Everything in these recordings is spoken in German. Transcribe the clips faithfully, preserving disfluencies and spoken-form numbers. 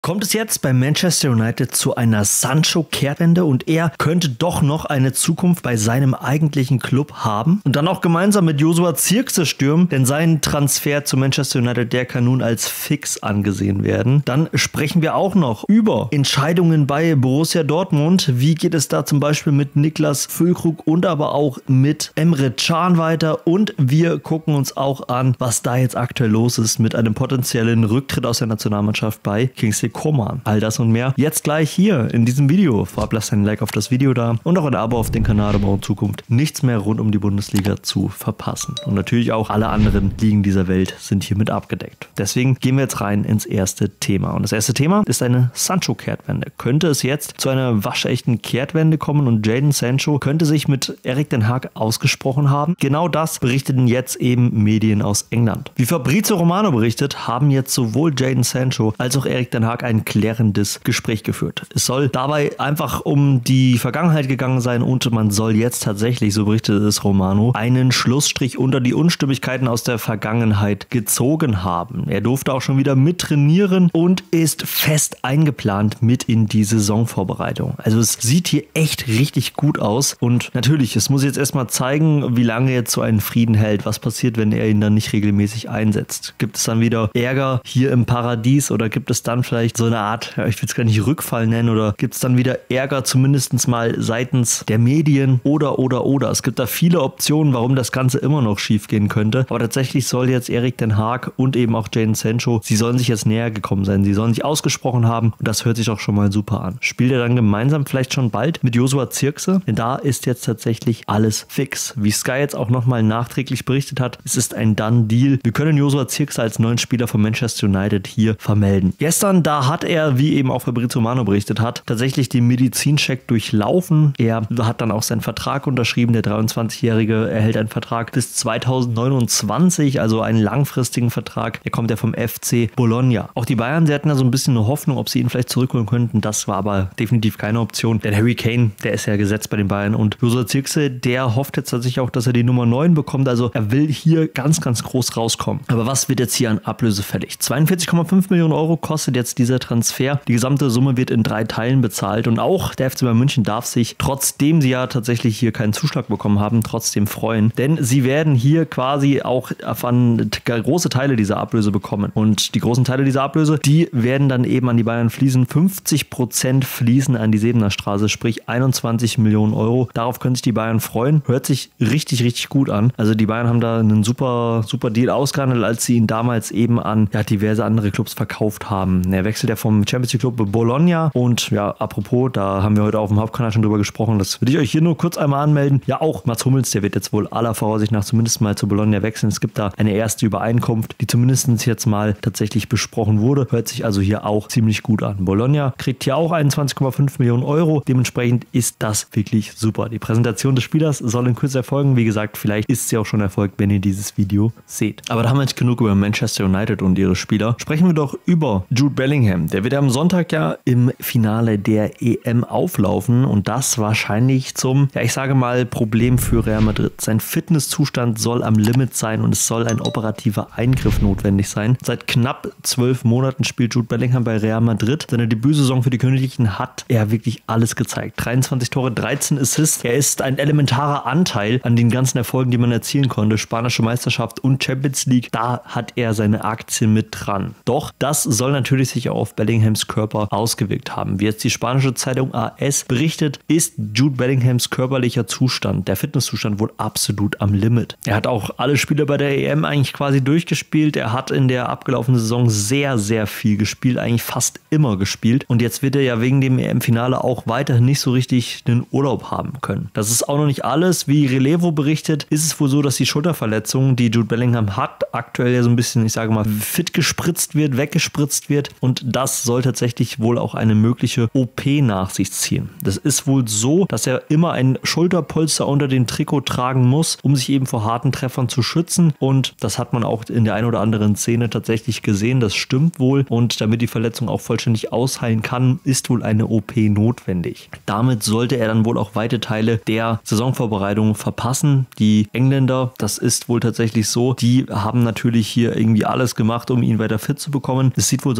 Kommt es jetzt bei Manchester United zu einer Sancho-Kehrtwende und er könnte doch noch eine Zukunft bei seinem eigentlichen Club haben? Und dann auch gemeinsam mit Joshua Zirkzee stürmen, denn sein Transfer zu Manchester United, der kann nun als fix angesehen werden. Dann sprechen wir auch noch über Entscheidungen bei Borussia Dortmund. Wie geht es da zum Beispiel mit Niklas Füllkrug und aber auch mit Emre Can weiter? Und wir gucken uns auch an, was da jetzt aktuell los ist mit einem potenziellen Rücktritt aus der Nationalmannschaft bei Kingsley Coman. All das und mehr jetzt gleich hier in diesem Video. Vorab lasst ein Like auf das Video da und auch ein Abo auf den Kanal, um auch in Zukunft nichts mehr rund um die Bundesliga zu verpassen. Und natürlich auch alle anderen Ligen dieser Welt sind hiermit abgedeckt. Deswegen gehen wir jetzt rein ins erste Thema. Und das erste Thema ist eine Sancho-Kehrtwende. Könnte es jetzt zu einer waschechten Kehrtwende kommen und Jadon Sancho könnte sich mit Erik ten Hag ausgesprochen haben? Genau das berichteten jetzt eben Medien aus England. Wie Fabrizio Romano berichtet, haben jetzt sowohl Jadon Sancho als auch Erik ten Hag ein klärendes Gespräch geführt. Es soll dabei einfach um die Vergangenheit gegangen sein und man soll jetzt tatsächlich, so berichtet es Romano, einen Schlussstrich unter die Unstimmigkeiten aus der Vergangenheit gezogen haben. Er durfte auch schon wieder mittrainieren und ist fest eingeplant mit in die Saisonvorbereitung. Also es sieht hier echt richtig gut aus und natürlich, es muss jetzt erstmal zeigen, wie lange jetzt so einen Frieden hält. Was passiert, wenn er ihn dann nicht regelmäßig einsetzt? Gibt es dann wieder Ärger hier im Paradies oder gibt es dann vielleicht so eine Art, ja, ich will es gar nicht Rückfall nennen, oder gibt es dann wieder Ärger zumindest mal seitens der Medien oder oder oder. Es gibt da viele Optionen, warum das Ganze immer noch schief gehen könnte. Aber tatsächlich soll jetzt Erik ten Hag und eben auch Jadon Sancho, sie sollen sich jetzt näher gekommen sein. Sie sollen sich ausgesprochen haben und das hört sich auch schon mal super an. Spielt er dann gemeinsam vielleicht schon bald mit Joshua Zirkzee? Denn da ist jetzt tatsächlich alles fix. Wie Sky jetzt auch nochmal nachträglich berichtet hat, es ist ein Done Deal. Wir können Joshua Zirkzee als neuen Spieler von Manchester United hier vermelden. Gestern, da hat er, wie eben auch Fabrizio Romano berichtet hat, tatsächlich den Medizincheck durchlaufen. Er hat dann auch seinen Vertrag unterschrieben. Der dreiundzwanzigjährige erhält einen Vertrag bis zweitausendneunundzwanzig, also einen langfristigen Vertrag. Der kommt ja vom F C Bologna. Auch die Bayern, sie hatten ja so ein bisschen eine Hoffnung, ob sie ihn vielleicht zurückholen könnten. Das war aber definitiv keine Option. Denn Harry Kane, der ist ja gesetzt bei den Bayern und Joshua Zirkzee, der hofft jetzt tatsächlich auch, dass er die Nummer neun bekommt. Also er will hier ganz, ganz groß rauskommen. Aber was wird jetzt hier an Ablöse fällig? zweiundvierzig Komma fünf Millionen Euro kostet jetzt dieser Transfer. Die gesamte Summe wird in drei Teilen bezahlt und auch der F C Bayern München darf sich, trotzdem sie ja tatsächlich hier keinen Zuschlag bekommen haben, trotzdem freuen. Denn sie werden hier quasi auch an große Teile dieser Ablöse bekommen. Und die großen Teile dieser Ablöse, die werden dann eben an die Bayern fließen. fünfzig Prozent fließen an die Sebener Straße, sprich einundzwanzig Millionen Euro. Darauf können sich die Bayern freuen. Hört sich richtig, richtig gut an. Also die Bayern haben da einen super, super Deal ausgehandelt, als sie ihn damals eben an ja, diverse andere Clubs verkauft haben. Er wechselt ja vom Champions League Club Bologna und ja, apropos, da haben wir heute auf dem Hauptkanal schon drüber gesprochen, das würde ich euch hier nur kurz einmal anmelden. Ja, auch Mats Hummels, der wird jetzt wohl aller Voraussicht nach zumindest mal zu Bologna wechseln. Es gibt da eine erste Übereinkunft, die zumindest jetzt mal tatsächlich besprochen wurde. Hört sich also hier auch ziemlich gut an. Bologna kriegt hier auch einundzwanzig Komma fünf Millionen Euro. Dementsprechend ist das wirklich super. Die Präsentation des Spielers soll in Kürze erfolgen. Wie gesagt, vielleicht ist sie auch schon erfolgt, wenn ihr dieses Video seht. Aber da haben wir nicht genug über Manchester United und ihre Spieler. Sprechen wir doch über Jude Bellingham. Der wird am Sonntag ja im Finale der E M auflaufen und das wahrscheinlich zum, ja ich sage mal, Problem für Real Madrid. Sein Fitnesszustand soll am Limit sein und es soll ein operativer Eingriff notwendig sein. Seit knapp zwölf Monaten spielt Jude Bellingham bei Real Madrid. Seine Debütsaison für die Königlichen hat er wirklich alles gezeigt. dreiundzwanzig Tore, dreizehn Assists. Er ist ein elementarer Anteil an den ganzen Erfolgen, die man erzielen konnte. Spanische Meisterschaft und Champions League, da hat er seine Aktien mit dran. Doch das soll natürlich sich auch auf Bellinghams Körper ausgewirkt haben. Wie jetzt die spanische Zeitung A S berichtet, ist Jude Bellinghams körperlicher Zustand, der Fitnesszustand, wohl absolut am Limit. Er hat auch alle Spiele bei der E M eigentlich quasi durchgespielt. Er hat in der abgelaufenen Saison sehr, sehr viel gespielt, eigentlich fast immer gespielt. Und jetzt wird er ja wegen dem E M-Finale auch weiterhin nicht so richtig den Urlaub haben können. Das ist auch noch nicht alles. Wie Relevo berichtet, ist es wohl so, dass die Schulterverletzung, die Jude Bellingham hat, aktuell ja so ein bisschen, ich sage mal, fit gespritzt wird, weggespritzt wird. Und das soll tatsächlich wohl auch eine mögliche O P nach sich ziehen. Das ist wohl so, dass er immer ein Schulterpolster unter dem Trikot tragen muss, um sich eben vor harten Treffern zu schützen. Und das hat man auch in der ein oder anderen Szene tatsächlich gesehen. Das stimmt wohl. Und damit die Verletzung auch vollständig ausheilen kann, ist wohl eine O P notwendig. Damit sollte er dann wohl auch weite Teile der Saisonvorbereitung verpassen. Die Engländer, das ist wohl tatsächlich so, die haben natürlich hier irgendwie alles gemacht, um ihn weiter fit zu bekommen. Es sieht wohl so aus, dass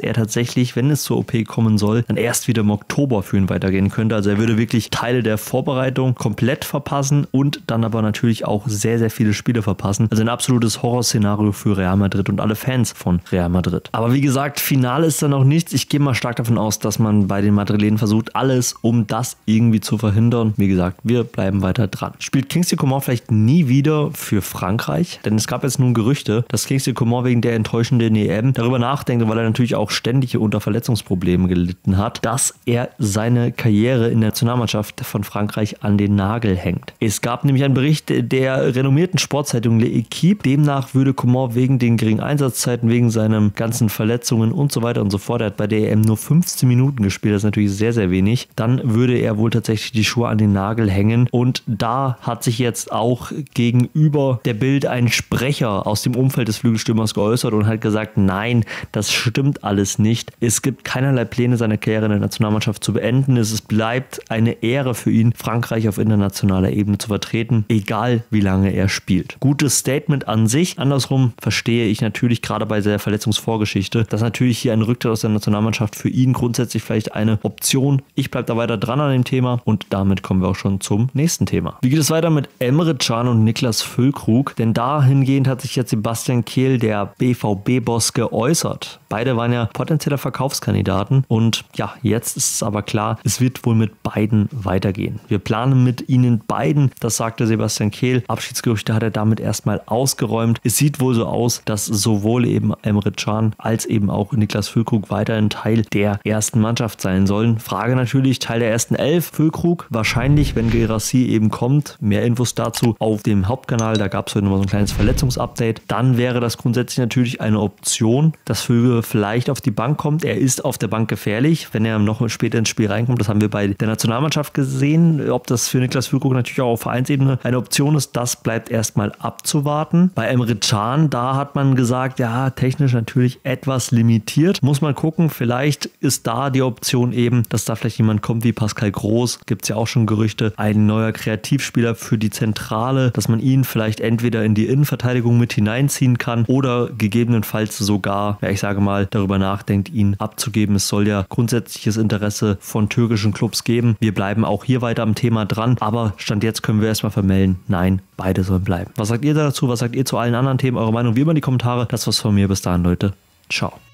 er tatsächlich, wenn es zur O P kommen soll, dann erst wieder im Oktober für ihn weitergehen könnte. Also er würde wirklich Teile der Vorbereitung komplett verpassen und dann aber natürlich auch sehr, sehr viele Spiele verpassen. Also ein absolutes Horrorszenario für Real Madrid und alle Fans von Real Madrid. Aber wie gesagt, final ist da noch nichts. Ich gehe mal stark davon aus, dass man bei den Madrilenen versucht, alles, um das irgendwie zu verhindern. Wie gesagt, wir bleiben weiter dran. Spielt Kingsley Coman vielleicht nie wieder für Frankreich? Denn es gab jetzt nun Gerüchte, dass Kingsley Coman wegen der enttäuschenden E M darüber nachdenkt, weil er natürlich auch ständig unter Verletzungsproblemen gelitten hat, dass er seine Karriere in der Nationalmannschaft von Frankreich an den Nagel hängt. Es gab nämlich einen Bericht der renommierten Sportzeitung L'Équipe. Demnach würde Coman wegen den geringen Einsatzzeiten, wegen seinen ganzen Verletzungen und so weiter und so fort, er hat bei der E M nur fünfzehn Minuten gespielt, das ist natürlich sehr, sehr wenig, dann würde er wohl tatsächlich die Schuhe an den Nagel hängen. Und da hat sich jetzt auch gegenüber der Bild ein Sprecher aus dem Umfeld des Flügelstürmers geäußert und hat gesagt, nein, das stimmt alles nicht. Es gibt keinerlei Pläne, seine Karriere in der Nationalmannschaft zu beenden. Es bleibt eine Ehre für ihn, Frankreich auf internationaler Ebene zu vertreten, egal wie lange er spielt. Gutes Statement an sich. Andersrum verstehe ich natürlich gerade bei der Verletzungsvorgeschichte, dass natürlich hier ein Rücktritt aus der Nationalmannschaft für ihn grundsätzlich vielleicht eine Option. Ich bleibe da weiter dran an dem Thema und damit kommen wir auch schon zum nächsten Thema. Wie geht es weiter mit Emre Can und Niklas Füllkrug? Denn dahingehend hat sich jetzt Sebastian Kehl, der B V B-Boss, geäußert. Beide waren ja potenzieller Verkaufskandidaten und ja, jetzt ist es aber klar, es wird wohl mit beiden weitergehen. Wir planen mit ihnen beiden, das sagte Sebastian Kehl. Abschiedsgerüchte hat er damit erstmal ausgeräumt. Es sieht wohl so aus, dass sowohl eben Emre Can als eben auch Niklas Füllkrug weiterhin Teil der ersten Mannschaft sein sollen. Frage natürlich, Teil der ersten Elf. Füllkrug wahrscheinlich, wenn Guirassy eben kommt. Mehr Infos dazu auf dem Hauptkanal. Da gab es heute nochmal so ein kleines Verletzungsupdate. Dann wäre das grundsätzlich natürlich eine Option, dass Vögel vielleicht auf die Bank kommt. Er ist auf der Bank gefährlich, wenn er noch später ins Spiel reinkommt. Das haben wir bei der Nationalmannschaft gesehen. Ob das für Niklas Füllkrug natürlich auch auf Vereinsebene eine Option ist, das bleibt erstmal abzuwarten. Bei Emre Can, da hat man gesagt, ja, technisch natürlich etwas limitiert. Muss man gucken, vielleicht ist da die Option eben, dass da vielleicht jemand kommt wie Pascal Groß. Gibt es ja auch schon Gerüchte. Ein neuer Kreativspieler für die Zentrale, dass man ihn vielleicht entweder in die Innenverteidigung mit hineinziehen kann oder gegebenenfalls sogar, ja, ich sage mal, darüber nachdenkt, ihn abzugeben. Es soll ja grundsätzliches Interesse von türkischen Clubs geben. Wir bleiben auch hier weiter am Thema dran, aber Stand jetzt können wir erstmal vermelden, nein, beide sollen bleiben. Was sagt ihr dazu? Was sagt ihr zu allen anderen Themen? Eure Meinung wie immer in die Kommentare. Das war's von mir. Bis dahin, Leute. Ciao.